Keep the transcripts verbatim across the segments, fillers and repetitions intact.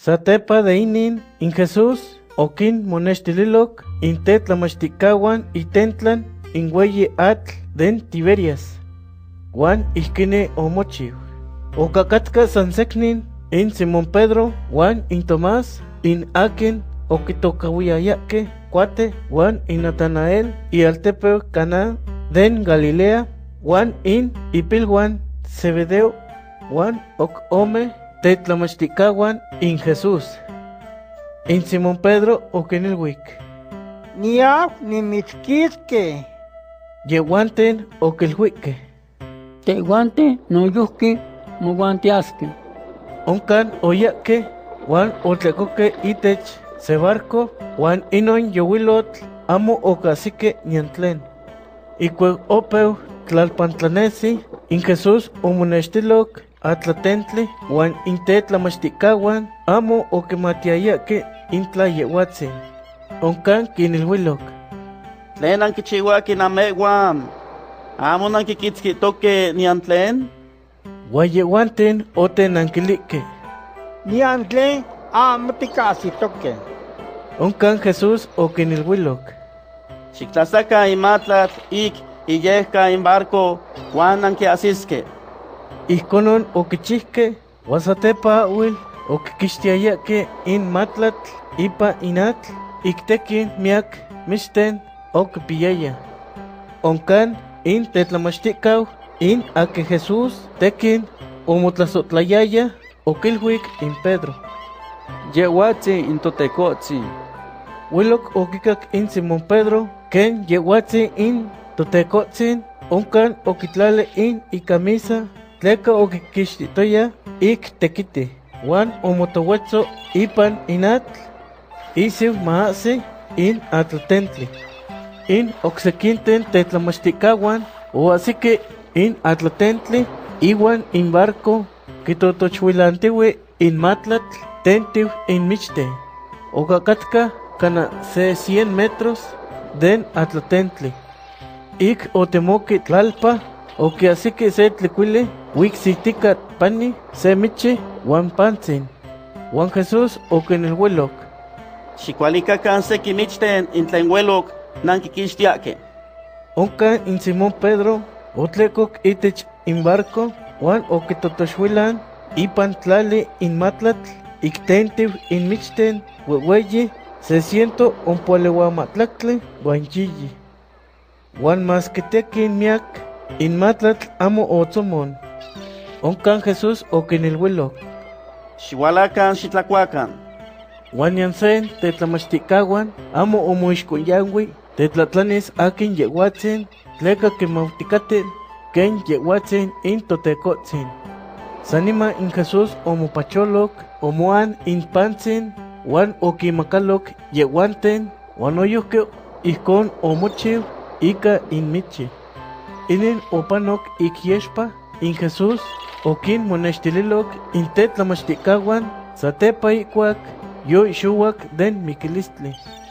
Satepa de inin in Jesús okin monextililoc in tetlamachticahuan itentlan in hueyi atl den Tiberias. Juan ihkine omochiu. Okakatka sansecnin in Simón Pedro, Juan in Tomás, in akin okitokawiayake cuate, Juan in Natanael y altepeu Caná den Galilea, Juan in Ipilhuan Zebedeo, Juan ok ome tetlamachticahuan in Jesús. In Simón Pedro okinilhuic. Niau nimitzquisque. Yehuanten okilhuique. Tehuante noyuhki moguantiasque. Oncan oyaque, Juan otlecoque itech se barco, Juan inon yowilotl amo ocasique niantlen. Icueg opeu tlalpantlanesi, in Jesús omonextiloc atlatentli, Juan intetlamachticahuan amo okimatiayaque intla yehuatzin. Oncan kinilhuiloc. Tlen ankichihuaki namehuan, amo nankikitzkitoque niantlen. Guayehuanten otenanquilique. Niantle amo ticasitoque. Oncan Jesús okinilhuiloc. Xictlasaka imatlat ik iyehka in barco, Juan ankiasisque. Ihconon oquichihque, huasatepa ahuil oquiquixtiayaque in matlatl ipa inatl, ictequin miak mixten oquipiyaya. Oncan in tetlamachticau in aque Jesús tequin omotlasotlayaya oquilhuic in Pedro. Yehuatzi in totecotzi. Huiloc oquicac in Simón Pedro, ken yehuatzi in totecotzin, oncan oquitlale in icamisa, tleca oquiquixtitoya ic tequiti, Juan omotowetzo ipan inatl, isiu maasi in atlatentli. In oxequinten tetlamachticahuan, o así que in atlatentli, iwan in barco, quitotochuilantiwi in matlatl, tentiu in michte. Ocacatka cana se cien metros den atlatentli. Ik otemoki tlalpa, o que así que se tlicuile, wixiticat pani, se michi, Juan pantzin. Juan Jesús o que en el hueloc. Xikualika kan sekimichten in tlen hueloc nankikixtiaque. Onca in Simón Pedro, otlecoc itech in barco, Juan o que totoxhuilan, ipan tlali in matlatl, ictentiu in michten, huehueyi, se siento un polehuamatlactle, guanchilli. Juan mas que tequin miak, in matlatl amo otzomon. Oncan Jesús o que en el hueloc. Xihualacan xitlacuacan. Juan yansen tetlamachticahuan, amo omoixcoyanhui, tetlatlanis akin yehuatzin, tleca que mauticaten, ken yehuatzin in totecotzin. Sanima in Jesús omopacholoc, omoan in pantzin, Juan okimacaloc yehuanten, Juan oyuque ihcon omochiu, ica in michi. Inin opanoc ikyexpa, in Jesús, okin monextililoc, in tetlamachticahuan, satepa ikuak, yo ixuac den miquilistli.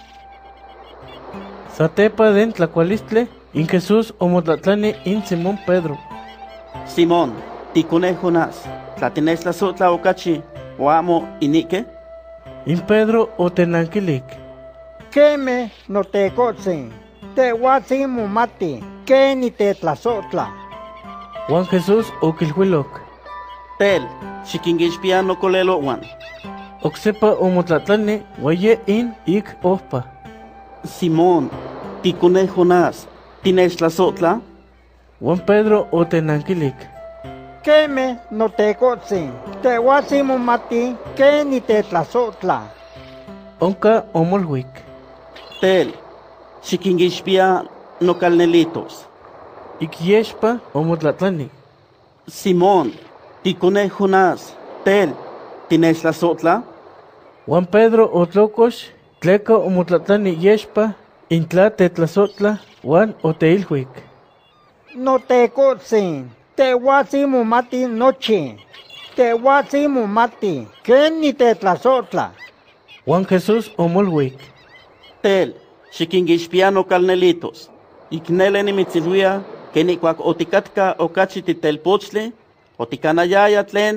Satepa den tlacualistle, in Jesús omotlatlani in Simón Pedro. Simón, ticune Jonás, tlatines la sotla ocachi, o amo inique. In Pedro otenanquilic. Queme no te cotzin, te huatzin mumati, que ni te tlazotla. Juan Jesús oquilhuiloc. Tel, xiquinguixpia no colelo Juan. Oxepa omotlatlani, hueye in ik opa. Simón, ticune Jonás, tines la sotla. Juan Pedro otenanquilic. Queme no te cotzin, te huatzin mumati, que ni te tlazotla. Onca omolhuic. Tel, xiquinguixpia no calnelitos. Ikyexpa omotlatlani. Simón, ticune Jonás, tel, tines la sotla. Juan Pedro otlocox, tleca omotlatlani yexpa, intla tetlazotla, Juan oteilhuic. No te cotzin, te huatzin mumati noche, te huatzin mumati, que ni te tlazotla. Juan Jesús omolhuic. Tel, xiquinguixpia no calnelitos. Iknele nimitzilhuia, que ni cuac oticatka ocachi titelpochli, oticanayaya tlen,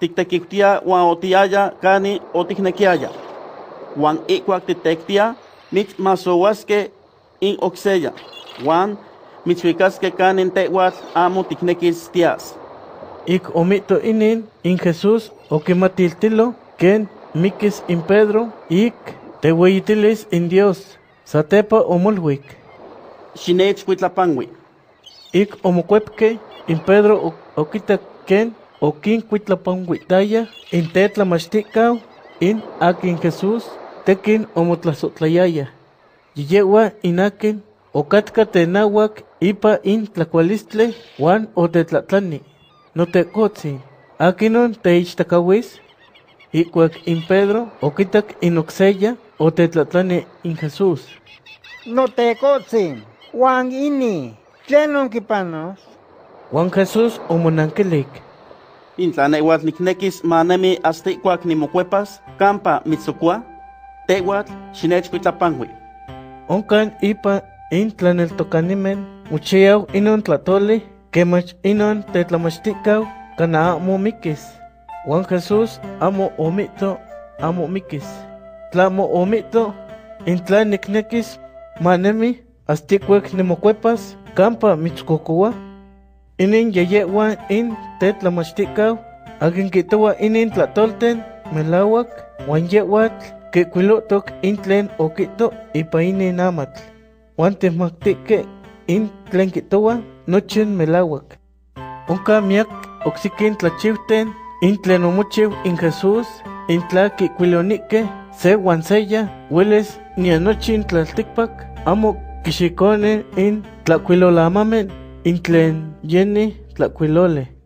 tiktekiutia wan otiaya kani otiknekiaya. Wan ikuak titektia mitzmasowaske in okseya. Wan mitzhuicaske kanin tehuatl amo tiknekis tias. Ik omito inin in Jesús okimatiltilo ken mikis in Pedro ik tehueyitilis in Dios. Satepa omolwik. Xinech kuitlapangui. Ik omokuepke in Pedro okita ken okin kuitlapanguitaya in tetlamachtikau in akin Jesús tekin omotlasotlayaya. Yiyewa inakin okatka tenawak ipa in tlakualistle wan otetlatlani. Notekotzi, akinon teichtakawis, ikuak in Pedro okitak in okseya otetlatlani in Jesús. Notekotzi, wan ini, tlenon kipanos. Wan Jesús omonankelik. Intlaneuatl niknekis manemi hasta ikuak nimokuepas kampa mitzokua, tehuatl xinech kuitlapangui. Onkan ipa in tlaneltokanimen uchiaw inon tlatoli kemach inon tetlamachtikau kana amo mikis. Wan Jesús amo omito amo mikis. Tlamo omito intla niknekis manemi hasta ikuak nimokuepas kampa mitzkokua. Inin yeyewa in tetlamachtikau akin kitowa inin tlatolten melawak wan yewatl kikuilotok in tlen okito ipa inin amatl. Wan tehmaktike in tlen kitowa nochin melawak. Onka miak oksikin tlachiwten in tlen omochiw in Jesús in tla kikuilonike se wan seya hueles ni anochin tlaltikpak amo kixikone in tlakuilolamamen in tlen yeni tlakuilole.